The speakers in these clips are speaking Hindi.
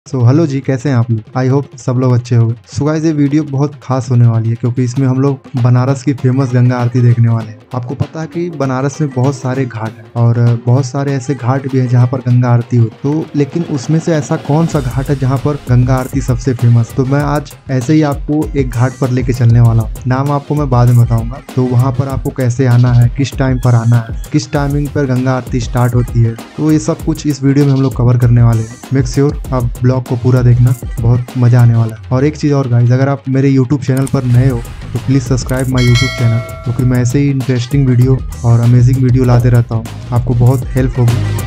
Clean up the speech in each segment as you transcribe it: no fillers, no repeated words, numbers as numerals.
सो हेलो जी, कैसे हैं आप लोग? आई होप सब लोग अच्छे होंगे। सो गाइस, ये वीडियो बहुत खास होने वाली है क्योंकि इसमें हम लोग बनारस की फेमस गंगा आरती देखने वाले हैं। आपको पता है कि बनारस में बहुत सारे घाट हैं और बहुत सारे ऐसे घाट भी हैं जहाँ पर गंगा आरती हो, तो लेकिन उसमें से ऐसा कौन सा घाट है जहाँ पर गंगा आरती सबसे फेमस? तो मैं आज ऐसे ही आपको एक घाट पर लेके चलने वाला हूँ। नाम आपको मैं बाद में बताऊंगा। तो वहाँ पर आपको कैसे आना है, किस टाइम पर आना है, किस टाइमिंग पर गंगा आरती स्टार्ट होती है, तो ये सब कुछ इस वीडियो में हम लोग कवर करने वाले हैं। मेक श्योर आप ब्लॉग को पूरा देखना, बहुत मजा आने वाला है। और एक चीज़ और गाइस, अगर आप मेरे यूट्यूब चैनल पर नए हो तो please subscribe my YouTube channel, क्योंकि मैं ऐसे ही इंटरेस्टिंग वीडियो और अमेजिंग वीडियो लाते रहता हूँ। आपको बहुत हेल्प होगी।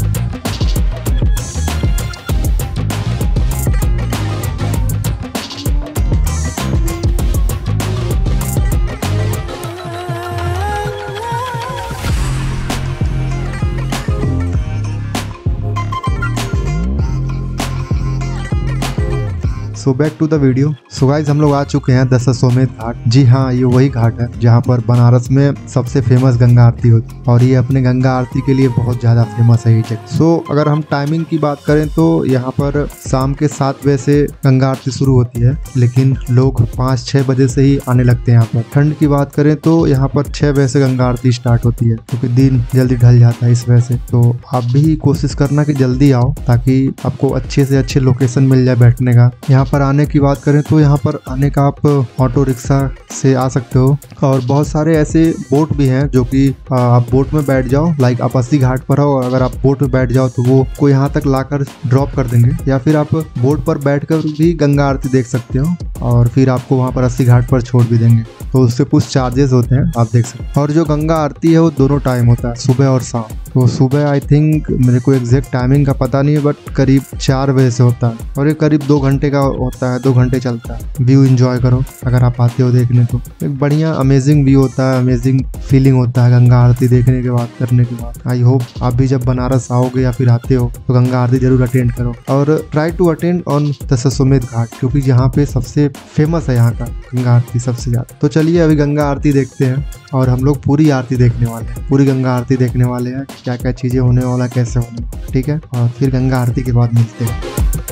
So back to the video. So guys, हम लोग आ चुके हैं दशाश्वमेध घाट। जी हाँ, ये वही घाट है जहाँ पर बनारस में सबसे फेमस गंगा आरती होती है और ये अपने गंगा आरती के लिए बहुत ज़्यादा फेमस है ये जगह। सो अगर हम टाइमिंग की बात करें तो यहाँ पर शाम के 7 बजे से गंगा आरती शुरू होती है, लेकिन लोग 5-6 बजे से ही आने लगते हैं यहाँ पर। ठंड की बात करें तो यहाँ पर 6 बजे से गंगा आरती स्टार्ट होती है क्योंकि दिन जल्दी ढल जाता है इस वजह से। तो आप भी कोशिश करना कि जल्दी आओ ताकि आपको अच्छे से अच्छे लोकेशन मिल जाए बैठने का। यहाँ पर आने की बात करें तो यहाँ पर आने का आप ऑटो रिक्शा से आ सकते हो और बहुत सारे ऐसे बोट भी हैं जो कि आप बोट में बैठ जाओ। लाइक आप अस्सी घाट पर हो और अगर आप बोट में बैठ जाओ तो वो को यहाँ तक लाकर ड्रॉप कर देंगे, या फिर आप बोट पर बैठकर भी गंगा आरती देख सकते हो और फिर आपको वहाँ पर अस्सी घाट पर छोड़ भी देंगे। तो उससे कुछ चार्जेस होते हैं, आप देख सकते हैं। और जो गंगा आरती है वो दोनों टाइम होता है, सुबह और शाम। तो सुबह आई थिंक, मेरे को एग्जैक्ट टाइमिंग का पता नहीं है, बट करीब 4 बजे से होता है और ये करीब 2 घंटे का होता है, 2 घंटे चलता है। व्यू एंजॉय करो अगर आप आते हो देखने तो। एक बढ़िया अमेजिंग व्यू होता है, अमेजिंग फीलिंग होता है गंगा आरती देखने के बाद, करने के बाद। आई होप आप भी जब बनारस आओगे या फिर आते हो तो गंगा आरती जरूर अटेंड करो और try to attend on Dashashwamedh Ghat, क्योंकि यहाँ पे सबसे फेमस है यहाँ का गंगा आरती सबसे ज्यादा। तो चलिए अभी गंगा आरती देखते हैं और हम लोग पूरी आरती देखने वाले हैं, पूरी गंगा आरती देखने वाले हैं, क्या क्या चीजें होने वाला, कैसे होने वाला, ठीक है। और फिर गंगा आरती के बाद मिलते हैं।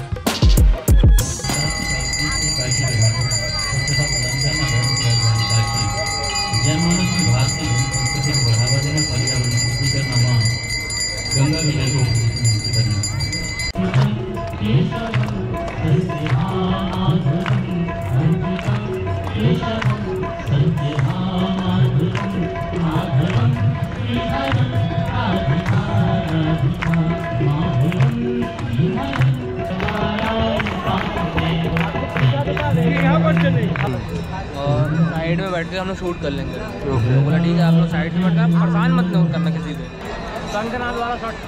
और साइड में बैठ के हम लोग शूट कर लेंगे। तो बोला ठीक है, आप लोग साइड में बैठना, परेशान मत करना किसी को। शंकरनाथ वाला शॉट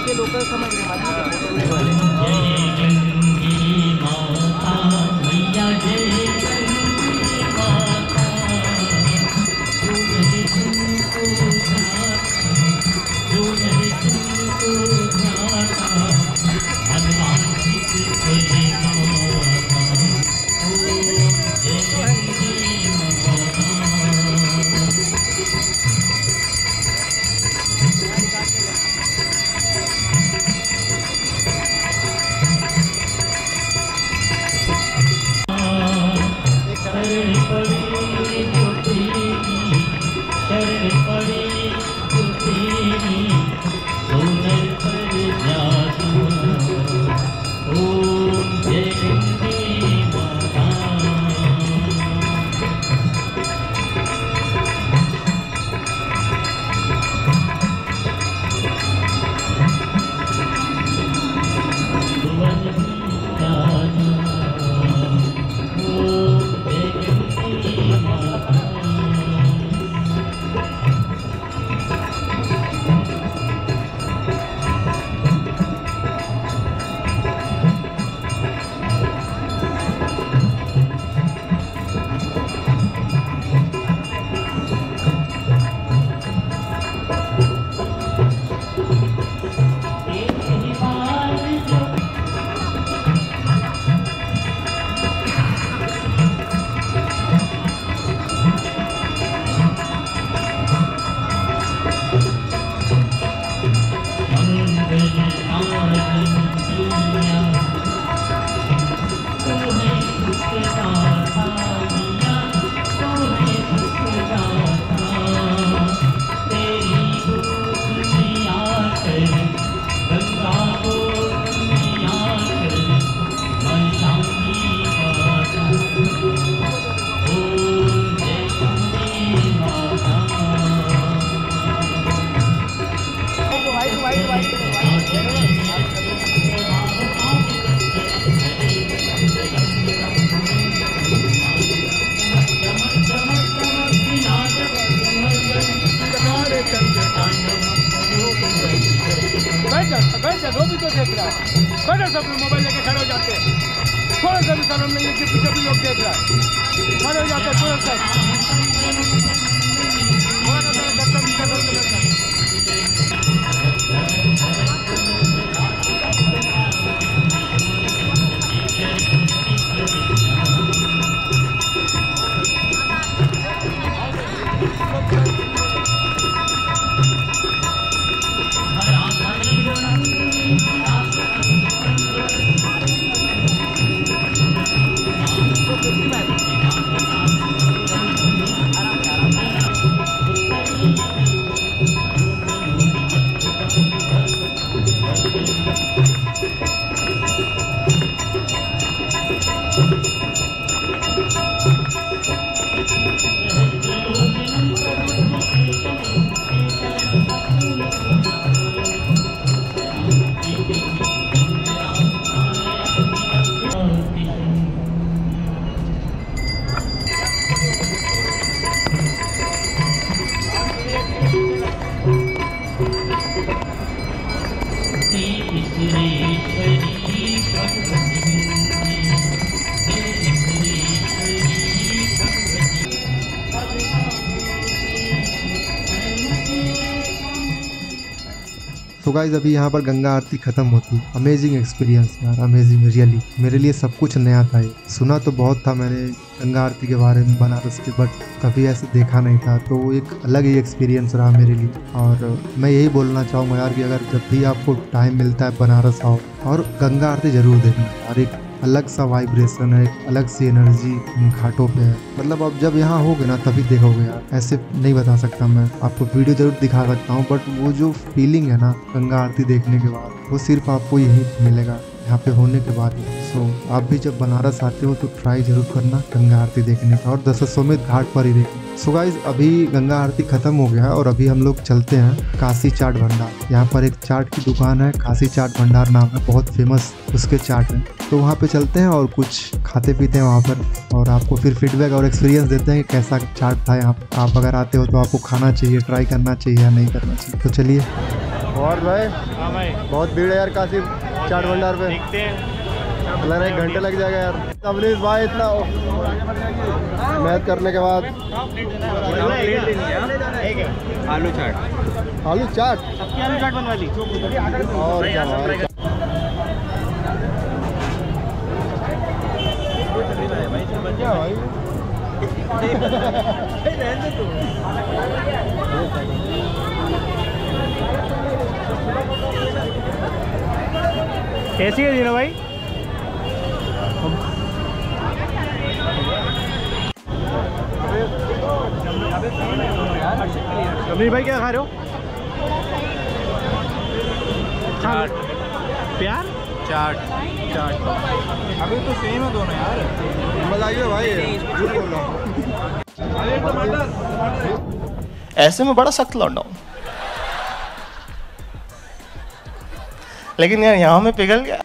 के लोकल समझ रहे सब मोबाइल लेके खड़े हो जाते हैं, थोड़ा सा भी शर्म नहीं है कि पीछे भी लोग देख रहा है, खड़े हो जाते हैं थोड़ा सा तो गाइस अभी यहाँ पर गंगा आरती खत्म होती। अमेजिंग एक्सपीरियंस यार, अमेजिंग रियली। मेरे लिए सब कुछ नया था ये। सुना तो बहुत था मैंने गंगा आरती के बारे में बनारस के, बट कभी ऐसे देखा नहीं था, तो एक अलग ही एक्सपीरियंस रहा मेरे लिए। और मैं यही बोलना चाहूँगा यार कि अगर जब भी आपको टाइम मिलता है बनारस आओ और गंगा आरती जरूर देखना यार। एक अलग सा वाइब्रेशन है, एक अलग सी एनर्जी घाटों पे है। मतलब आप जब यहाँ होगे ना तभी देखोगे यार, ऐसे नहीं बता सकता मैं। आपको वीडियो जरूर दिखा सकता हूँ, बट वो जो फीलिंग है ना गंगा आरती देखने के बाद, वो सिर्फ आपको यहीं मिलेगा, यहाँ पे होने के बाद। सो आप भी जब बनारस आते हो तो ट्राई जरूर करना गंगा आरती देखने का, और दशाश्वमेध घाट पर ही देखना। सो गाइज अभी गंगा आरती खत्म हो गया है और अभी हम लोग चलते हैं काशी चाट भंडार। यहाँ पर एक चाट की दुकान है, काशी चाट भंडार नाम है, बहुत फेमस उसके चाट है। तो वहाँ पे चलते हैं और कुछ खाते पीते हैं वहाँ पर, और आपको फिर फीडबैक और एक्सपीरियंस देते हैं कि कैसा चाट था यहाँ। आप अगर आते हो तो आपको खाना चाहिए, ट्राई करना चाहिए या नहीं करना चाहिए। तो चलिए और भाई हाँ भाई, बहुत भीड़ है यार काशी चाट भंडार पे। देखते हैं। लग रहा है 1 घंटे लग जाएगा यार। तबलीग भाई इतना मेहनत करने के बाद आलू चाट, आलू चाट सबकी आलू चाट बनवा ली। और क्या भाई। क्या भाई कैसी है दीना भाई? अभी भाई क्या खा रहे हो? चाट, प्यार चाट, चाट। अभी तो सेम है दोनों यार। मजा आ गया भाई, झूठ बोल रहा हूँ। ऐसे में बड़ा सख्त लौंडा हूं, लेकिन यार यहाँ में पिघल गया।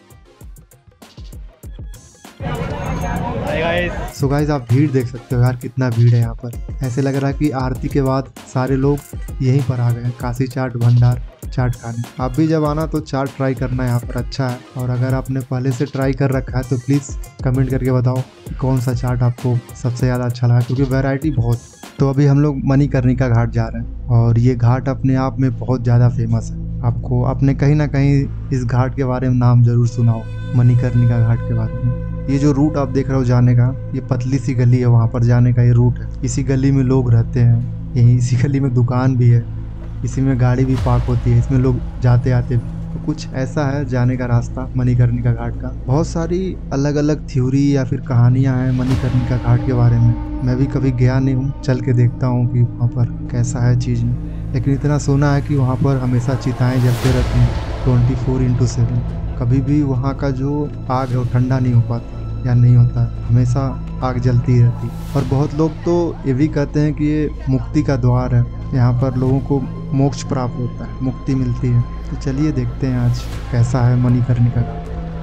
सो गाइस आप भीड़ देख सकते हो यार, कितना भीड़ है यहाँ पर। ऐसे लग रहा है कि आरती के बाद सारे लोग यहीं पर आ गए काशी चाट भंडार चाट खाने। आप भी जब आना तो चाट ट्राई करना, यहाँ पर अच्छा है। और अगर आपने पहले से ट्राई कर रखा है तो प्लीज़ कमेंट करके बताओ कि कौन सा चाट आपको सबसे ज़्यादा अच्छा लगा, क्योंकि वैरायटी बहुत। तो अभी हम लोग मणिकर्णिका घाट जा रहे हैं और ये घाट अपने आप में बहुत ज़्यादा फेमस है। आपको आपने कहीं ना कहीं इस घाट के बारे में नाम जरूर सुना हो, मणिकर्णिका घाट के बारे में। ये जो रूट आप देख रहे हो जाने का, ये पतली सी गली है, वहाँ पर जाने का ये रूट है। इसी गली में लोग रहते हैं, यहीं इसी गली में दुकान भी है, इसी में गाड़ी भी पार्क होती है, इसमें लोग जाते आते भी। तो कुछ ऐसा है जाने का रास्ता मणिकर्णिका घाट का। बहुत सारी अलग अलग थ्योरी या फिर कहानियाँ हैं मणिकर्णिका घाट के बारे में। मैं भी कभी गया नहीं हूँ, चल के देखता हूँ कि वहाँ पर कैसा है चीज़ में। लेकिन इतना सुना है कि वहाँ पर हमेशा चिताएँ जलते रहती हैं 24/7। कभी भी वहाँ का जो आग है वो ठंडा नहीं हो पाता या नहीं होता है, हमेशा आग जलती रहती। और बहुत लोग तो ये भी कहते हैं कि ये मुक्ति का द्वार है, यहाँ पर लोगों को मोक्ष प्राप्त होता है, मुक्ति मिलती है। तो चलिए देखते हैं आज कैसा है मणिकर्णिका का।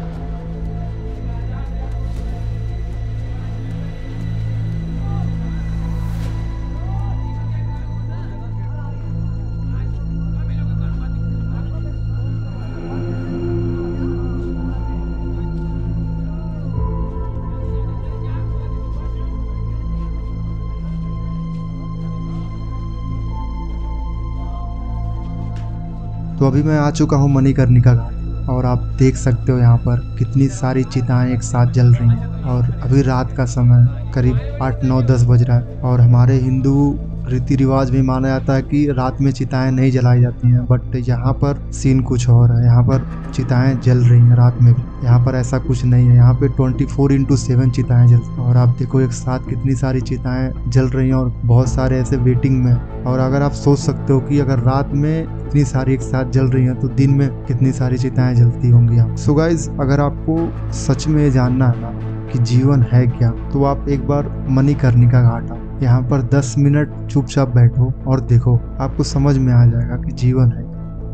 तो अभी मैं आ चुका हूँ मणिकर्णिका घाट और आप देख सकते हो यहाँ पर कितनी सारी चिताएं एक साथ जल रही हैं। और अभी रात का समय करीब 8, 9, 10 बज रहा है। और हमारे हिंदू रीति रिवाज में माना जाता है कि रात में चिताएं नहीं जलाई जाती हैं, बट यहाँ पर सीन कुछ और है। यहाँ पर चिताएं जल रही हैं रात में भी। यहाँ पर ऐसा कुछ नहीं है, यहाँ पे 24/7 चिताएं जल रही हैं। और आप देखो एक साथ कितनी सारी चिताएं जल रही हैं और बहुत सारे ऐसे वेटिंग में। और अगर आप सोच सकते हो कि अगर रात में इतनी सारी एक साथ जल रही हैं तो दिन में कितनी सारी चिताएं जलती होंगी। आप सो गाइस अगर आपको सच में जानना है ना कि जीवन है क्या, तो आप एक बार मणिकर्णिका घाट आओ। यहाँ पर 10 मिनट चुपचाप बैठो और देखो, आपको समझ में आ जाएगा कि जीवन है।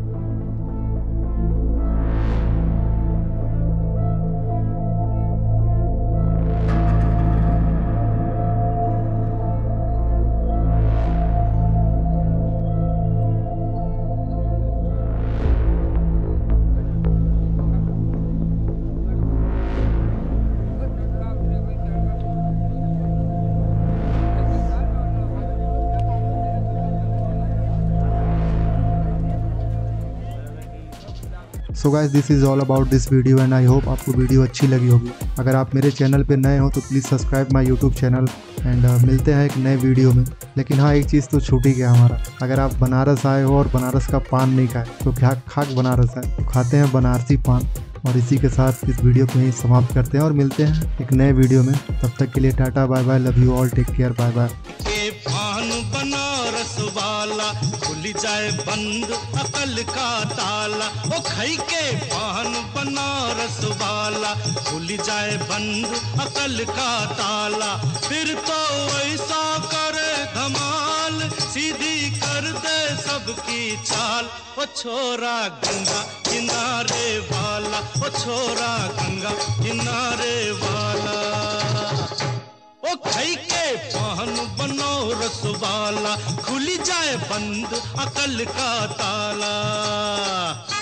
So guys this is all about this video and I hope आपको वीडियो अच्छी लगी होगी। अगर आप मेरे चैनल पे नए हो तो please subscribe my YouTube channel and मिलते हैं एक नए वीडियो में। लेकिन हाँ, एक चीज़ तो छूट ही गया हमारा। अगर आप बनारस आए हो और बनारस का पान नहीं खाए तो क्या खाक बनारस है, तो खाते हैं बनारसी पान। और इसी के साथ इस वीडियो को यहीं समाप्त करते हैं और मिलते हैं एक नए वीडियो में। तब तक के लिए tata bye bye, love you all, take care, bye bye. पान बनारस वाला खुल जाए बंद अकल का ताला, ओ खाई के पान बनारस वाला खुल जाए बंद अकल का ताला। फिर तो ऐसा करे धमाल, सीधी कर दे सबकी चाल। ओ छोरा गंगा किनारे वाला, ओ छोरा गंगा किनारे वाला। ओ खई के पान बनो रसवाला, खुल जाए बंद अकल का ताला।